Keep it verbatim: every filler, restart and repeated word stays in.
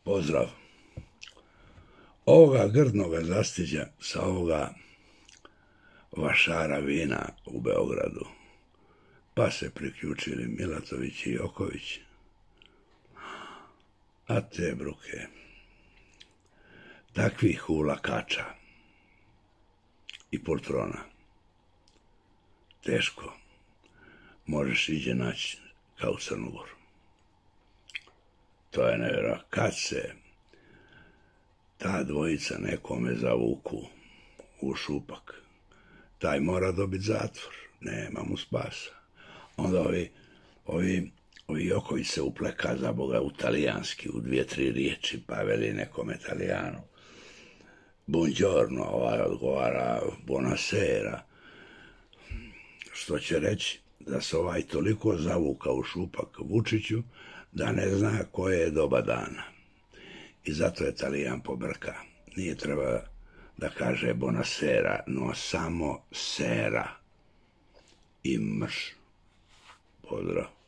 Pozdrav. Ovoga grdnoga zastiđa sa ovoga vašara vina u Beogradu, pa se priključili Milatović i Joković, a te bruke, takvih hulakača i poltrona, teško možeš iđe naći kao u Crnogoru. To je nevjerojatno. Kad se ta dvojica nekome zavuku u šupak, taj mora dobiti zatvor, nema mu spasa. Onda ovi, ovi, ovi Joković se upleka za Boga u talijanski, u dvije, tri riječi, pa veli nekom Italijanu. Buongiorno, ovaj odgovara buonasera, što će reći da se ovaj toliko zavuka u šupak Vučiću da ne zna koje je doba dana. I zato je Talijan pobrka. Nije treba da kaže buonasera, no samo sera i mrš. Pozdrav.